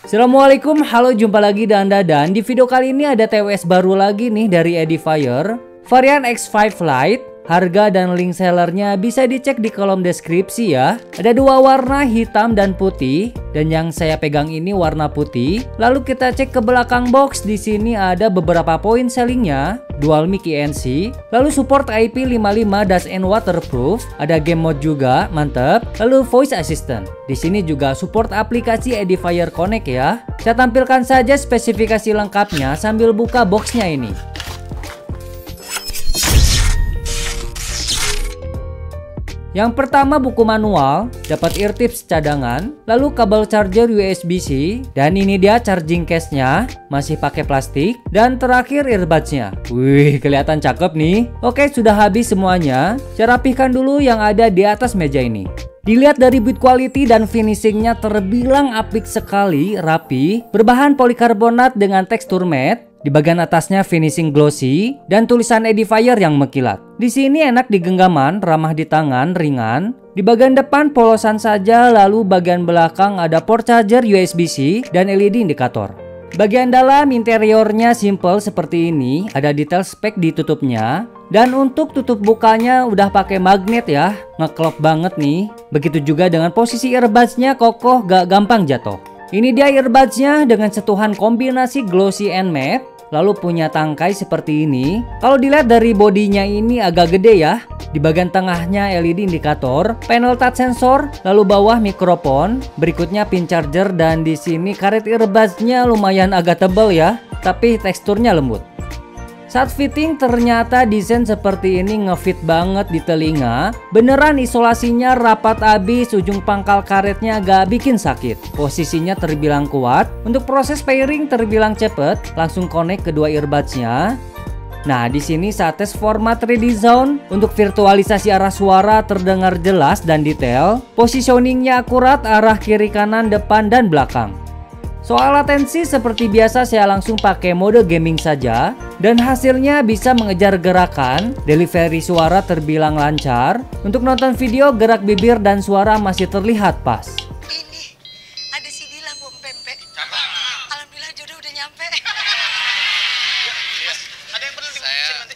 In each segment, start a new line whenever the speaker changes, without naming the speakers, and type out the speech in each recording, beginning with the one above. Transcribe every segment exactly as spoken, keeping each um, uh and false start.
Assalamualaikum, halo, jumpa lagi dan dadan. Di video kali ini ada T W S baru lagi nih dari Edifier, varian X five Lite. Harga dan link sellernya bisa dicek di kolom deskripsi ya. Ada dua warna, hitam dan putih, dan yang saya pegang ini warna putih. Lalu kita cek ke belakang box. Di sini ada beberapa poin sellingnya, dual mic E N C, lalu support I P lima puluh lima dash N waterproof, ada game mode juga, mantep. Lalu voice assistant. Di sini juga support aplikasi Edifier Connect ya. Saya tampilkan saja spesifikasi lengkapnya sambil buka boxnya ini. Yang pertama buku manual, dapat ear tips cadangan, lalu kabel charger U S B C, dan ini dia charging case-nya, masih pakai plastik, dan terakhir earbuds-nya. Wih, kelihatan cakep nih. Oke, sudah habis semuanya. Saya rapihkan dulu yang ada di atas meja ini. Dilihat dari build quality dan finishingnya terbilang apik sekali, rapi, berbahan polikarbonat dengan tekstur matte. Di bagian atasnya finishing glossy dan tulisan Edifier yang mengkilat. Di sini enak di genggaman, ramah di tangan, ringan. Di bagian depan polosan saja, lalu bagian belakang ada port charger U S B C dan L E D indikator. Bagian dalam interiornya simple seperti ini, ada detail spek di tutupnya. Dan untuk tutup bukanya udah pakai magnet ya, ngeklop banget nih. Begitu juga dengan posisi earbuds-nya kokoh, gak gampang jatuh. Ini dia earbuds-nya dengan sentuhan kombinasi glossy and matte, lalu punya tangkai seperti ini. Kalau dilihat dari bodinya ini agak gede ya. Di bagian tengahnya L E D indikator, panel touch sensor, lalu bawah mikrofon, berikutnya pin charger, dan di sini karet earbuds-nya lumayan agak tebal ya, tapi teksturnya lembut. Saat fitting ternyata desain seperti ini ngefit banget di telinga. Beneran isolasinya rapat abis, ujung pangkal karetnya gak bikin sakit. Posisinya terbilang kuat. Untuk proses pairing terbilang cepet, langsung connect kedua earbuds-nya. Nah, di sini saat tes format tiga D Zone untuk virtualisasi arah suara terdengar jelas dan detail. Positioningnya akurat, arah kiri, kanan, depan, dan belakang. Soal latensi seperti biasa saya langsung pakai mode gaming saja, dan hasilnya bisa mengejar gerakan. Delivery suara terbilang lancar. Untuk nonton video, gerak bibir dan suara masih terlihat pas.
Ini ada si Dila Bom Pempek. Alhamdulillah jodoh udah nyampe.
Ada yang perlu dibutuhin nanti.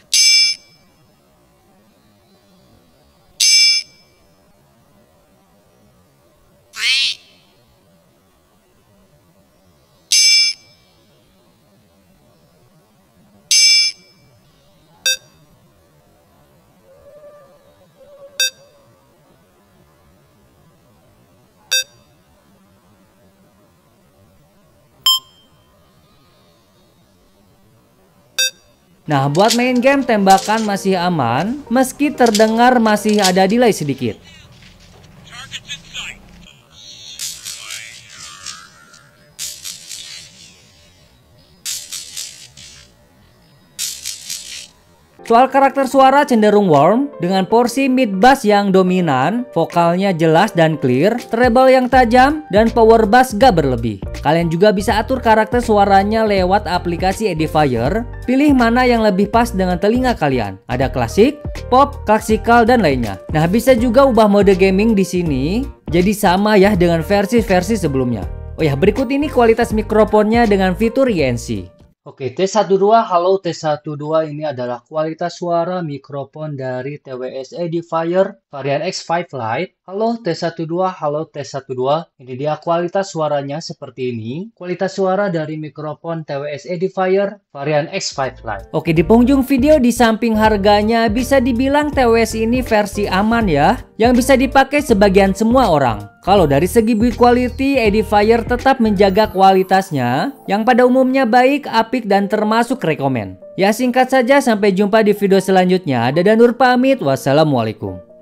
Nah, buat main game tembakan masih aman, meski terdengar masih ada delay sedikit. Soal karakter suara cenderung warm, dengan porsi mid bass yang dominan, vokalnya jelas dan clear, treble yang tajam, dan power bass gak berlebih. Kalian juga bisa atur karakter suaranya lewat aplikasi Edifier. Pilih mana yang lebih pas dengan telinga kalian. Ada klasik, pop, klasikal, dan lainnya. Nah, bisa juga ubah mode gaming di sini, jadi sama ya dengan versi-versi sebelumnya. Oh ya, berikut ini kualitas mikrofonnya dengan fitur E N C. Oke, tes satu dua, halo tes satu dua, ini adalah kualitas suara mikrofon dari T W S Edifier varian X five Lite. Halo tes satu dua, halo tes satu dua, ini dia kualitas suaranya seperti ini. Kualitas suara dari mikrofon T W S Edifier varian X five Lite. Oke, di penghujung video di samping harganya bisa dibilang T W S ini versi aman ya, yang bisa dipakai sebagian semua orang. Kalau dari segi build quality, Edifier tetap menjaga kualitasnya yang pada umumnya baik, apik, dan termasuk rekomen. Ya, singkat saja, sampai jumpa di video selanjutnya. Dadah Nur pamit, wassalamualaikum.